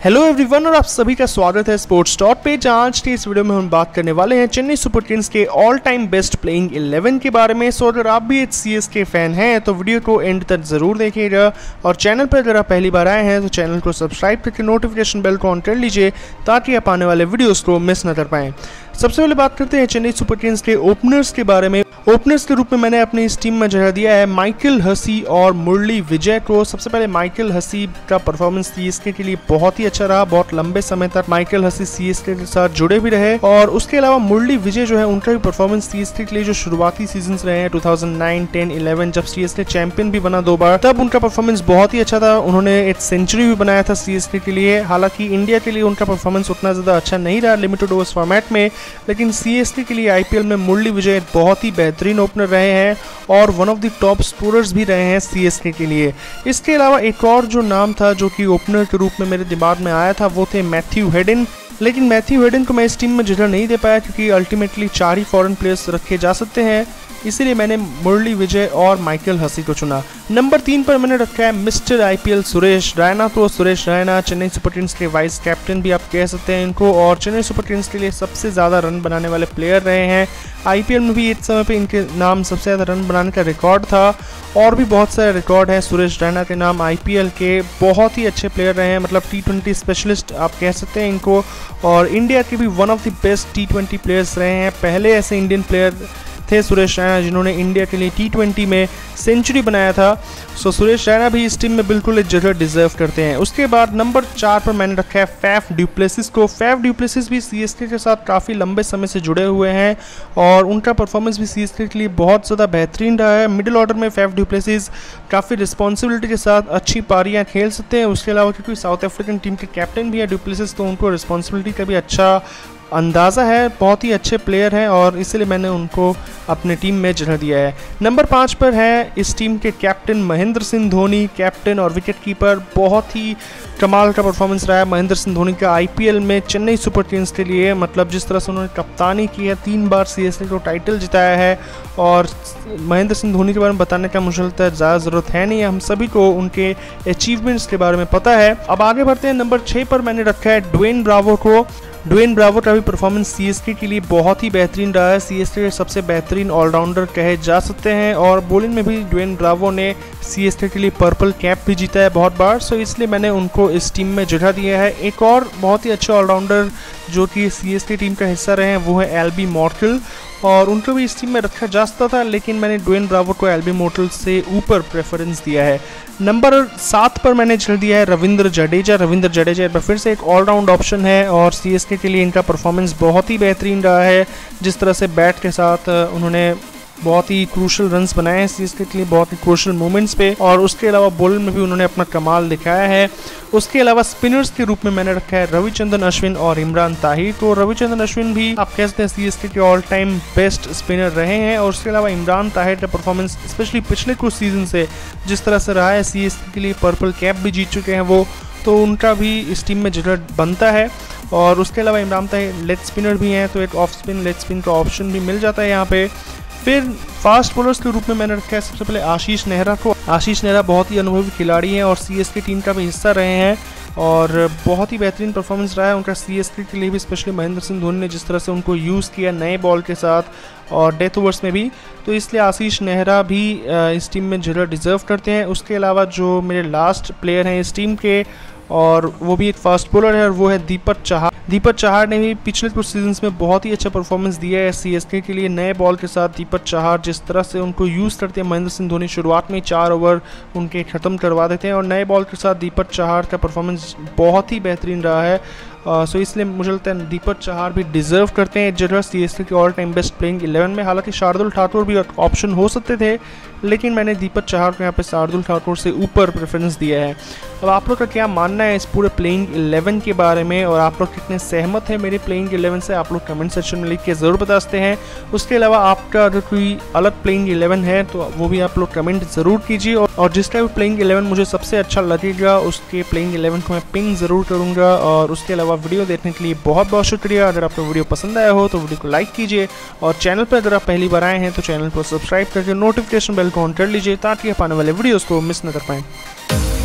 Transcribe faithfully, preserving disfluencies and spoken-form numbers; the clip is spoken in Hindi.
हेलो एवरीवन और आप सभी का स्वागत है स्पोर्ट्स डॉट पे। आज के इस वीडियो में हम बात करने वाले हैं चेन्नई सुपर किंग्स के all time best playing eleven के बारे में। सो अगर आप भी एक सीएसके फैन हैं तो वीडियो को एंड तक ज़रूर देखिएगा और चैनल पर अगर आप पहली बार आए हैं तो चैनल को सब्सक्राइब करके नोटिफिकेशन बेल को ऑन कर लीजिए ताकि आप आने वाले वीडियोज़ को मिस न कर पाएँ। सबसे पहले बात करते हैं चेन्नई सुपर किंग्स के ओपनर्स के बारे में। ओपनर्स के रूप में मैंने अपनी इस टीम में जगह दिया है माइकल हसी और मुरली विजय को। सबसे पहले माइकल हसी का परफॉर्मेंस सीएसके के लिए बहुत ही अच्छा रहा। बहुत लंबे समय तक माइकल हसी सीएसके के साथ जुड़े भी रहे और उसके अलावा मुरली विजय जो है उनका भी परफॉर्मेंस सीएसके के लिए जो शुरुआती सीजन्स रहे हैं दो हज़ार नौ, टेन, इलेवन जब सीएसके चैंपियन भी बना दो बार, तब उनका परफॉर्मेंस बहुत ही अच्छा था। उन्होंने एक सेंचुरी भी बनाया था सीएसके के लिए। हालांकि इंडिया के लिए उनका परफॉर्मेंस उतना ज्यादा अच्छा नहीं रहा लिमिटेड ओवर्स फॉर्मेट में, लेकिन सीएसके के लिए आईपीएल में मुरली विजय बहुत ही बेहतरीन ओपनर रहे हैं और one of the top scorers भी रहे हैं सीएसके के लिए। इसके अलावा एक और जो नाम था जो कि ओपनर के रूप में मेरे दिमाग में आया था वो थे मैथ्यू हेडन, लेकिन मैथ्यू हेडन को मैं इस टीम में जगह नहीं दे पाया क्योंकि अल्टीमेटली चार ही फॉरेन प्लेयर्स रखे जा सकते हैं, इसीलिए मैंने मुरली विजय और माइकल हसी को चुना। नंबर तीन पर मैंने रखा है मिस्टर आईपीएल सुरेश रैना। तो सुरेश रैना चेन्नई सुपर किंग्स के वाइस कैप्टन भी आप कह सकते हैं इनको और चेन्नई सुपर किंग्स के लिए सबसे ज़्यादा रन बनाने वाले प्लेयर रहे हैं। आईपीएल में भी एक समय पे इनके नाम सबसे ज़्यादा रन बनाने का रिकॉर्ड था और भी बहुत सारे रिकॉर्ड हैं सुरेश रैना के नाम। आईपीएल के बहुत ही अच्छे प्लेयर रहे हैं, मतलब टी ट्वेंटी स्पेशलिस्ट आप कह सकते हैं इनको, और इंडिया के भी one of the best T twenty players रहे हैं। पहले ऐसे इंडियन प्लेयर थे सुरेश रैना जिन्होंने इंडिया के लिए टी ट्वेंटी में सेंचुरी बनाया था। सो सुरेश रैना भी इस टीम में बिल्कुल एक जगह डिजर्व करते हैं। उसके बाद नंबर चार पर मैंने रखा है फैफ ड्यूप्लेसिस को। फैफ ड्यूप्लेसिस भी सीएसके के साथ काफ़ी लंबे समय से जुड़े हुए हैं और उनका परफॉर्मेंस भी सीएसके के लिए बहुत ज़्यादा बेहतरीन रहा है। मिडिल ऑर्डर में फैफ ड्यूप्लेसिस काफ़ी रिस्पॉन्सिबिलिटी के साथ अच्छी पारियाँ खेल सकते हैं। उसके अलावा क्योंकि साउथ अफ्रीकन टीम के कैप्टन भी है ड्यूप्लेसिस, तो उनको रिस्पॉन्सिबिलिटी का भी अच्छा अंदाज़ा है। बहुत ही अच्छे प्लेयर हैं और इसलिए मैंने उनको अपने टीम में जगह दिया है। नंबर पाँच पर है इस टीम के कैप्टन महेंद्र सिंह धोनी, कैप्टन और विकेट कीपर। बहुत ही कमाल का परफॉर्मेंस रहा है महेंद्र सिंह धोनी का आईपीएल में चेन्नई सुपर किंग्स के लिए। मतलब जिस तरह से उन्होंने कप्तानी की है, तीन बार सीएसके को टाइटल जिताया है और महेंद्र सिंह धोनी के बारे में बताने का मुझे लगता है ज़्यादा ज़रूरत है नहीं, हम सभी को उनके अचीवमेंट्स के बारे में पता है। अब आगे बढ़ते हैं। नंबर छः पर मैंने रखा है ड्वेन ब्रावो को। ड्वेन ब्रावो का भी परफॉर्मेंस सीएसके के लिए बहुत ही बेहतरीन रहा है। सीएसके के सबसे बेहतरीन ऑलराउंडर कहे जा सकते हैं और बॉलिंग में भी ड्वेन ब्रावो ने सीएसके के लिए पर्पल कैप भी जीता है बहुत बार। सो इसलिए मैंने उनको इस टीम में जगह दिया है। एक और बहुत ही अच्छे ऑलराउंडर जो कि सीएसके टीम का हिस्सा रहे हैं वो है एल्बी मॉर्टल और उनको भी इस टीम में रखा जा सकता था, लेकिन मैंने ड्वेन ब्रावो को एल्बी मॉर्टल से ऊपर प्रेफरेंस दिया है। नंबर सात पर मैंने जगह दिया है रविंद्र जडेजा। रविंद्र जडेजा एक बार फिर से एक ऑलराउंड ऑप्शन है और सीएसके के लिए इनका परफॉर्मेंस बहुत ही बेहतरीन रहा है। जिस तरह से बैट के साथ उन्होंने बहुत ही क्रूशल रन्स बनाए हैं सीएसके के लिए, बहुत ही क्रूशल मोमेंट्स पे, और उसके अलावा बॉलिंग में भी उन्होंने अपना कमाल दिखाया है। उसके अलावा स्पिनर्स के रूप में मैंने रखा है रविचंद्रन अश्विन और इमरान ताहिर को। रविचंद्रन अश्विन भी आप कह सकते हैं सीएसके के ऑल टाइम बेस्ट स्पिनर रहे हैं और उसके अलावा इमरान ताहिर का परफॉर्मेंस स्पेशली पिछले कुछ सीजन से जिस तरह से रहा है, सीएसके के लिए पर्पल कैप भी जीत चुके हैं वो, तो उनका भी इस टीम में जगह बनता है। और उसके अलावा इमरान ताहिर लेग स्पिनर भी हैं तो एक ऑफ स्पिन लेग स्पिन का ऑप्शन भी मिल जाता है यहाँ पे। फिर फास्ट बॉलर्स के रूप में मैंने रखा है सबसे पहले आशीष नेहरा को। आशीष नेहरा बहुत ही अनुभवी खिलाड़ी हैं और सीएसके टीम का भी हिस्सा रहे हैं और बहुत ही बेहतरीन परफॉर्मेंस रहा है उनका सीएसके के लिए भी, स्पेशली महेंद्र सिंह धोनी ने जिस तरह से उनको यूज़ किया नए बॉल के साथ और डेथ ओवर्स में भी, तो इसलिए आशीष नेहरा भी इस टीम में जगह डिज़र्व करते हैं। उसके अलावा जो मेरे लास्ट प्लेयर हैं इस टीम के और वो भी एक फास्ट बॉलर है और वो है दीपक चहार। दीपक चहार ने भी पिछले कुछ सीजन्स में बहुत ही अच्छा परफॉर्मेंस दिया है सीएसके के लिए नए बॉल के साथ। दीपक चहार जिस तरह से उनको यूज़ करते हैं महेंद्र सिंह धोनी, शुरुआत में चार ओवर उनके ख़त्म करवा देते हैं और नए बॉल के साथ दीपक चहार का परफॉर्मेंस बहुत ही बेहतरीन रहा है। सो uh, so इसलिए मुझे लगता है दीपक चहार भी डिज़र्व करते हैं जगह सीएसके के all time best playing eleven में। हालांकि शार्दुल ठाकुर भी ऑप्शन हो सकते थे, लेकिन मैंने दीपक चहार को यहाँ पे शार्दुल ठाकुर से ऊपर प्रेफरेंस दिया है। अब आप लोग का क्या मानना है इस पूरे प्लेइंग इलेवन के बारे में और आप लोग कितने सहमत हैं मेरे प्लेइंग इलेवन से, आप लोग कमेंट सेक्शन में लिख के ज़रूर बता सकते हैं। उसके अलावा आपका अगर कोई अलग प्लेइंग इलेवन है तो वो भी आप लोग कमेंट ज़रूर कीजिए और जिसका भी प्लेइंग इलेवन मुझे सबसे अच्छा लगेगा उसके प्लेइंग इलेवन को मैं पिंग ज़रूर करूँगा। और उसके अलावा वीडियो देखने के लिए बहुत बहुत शुक्रिया। अगर आपको वीडियो पसंद आया हो तो वीडियो को लाइक कीजिए और चैनल पर अगर आप पहली बार आए हैं तो चैनल को सब्सक्राइब करके नोटिफिकेशन बेल को ऑन कर लीजिए ताकि आप आने वाले वीडियोस को मिस न कर पाएं।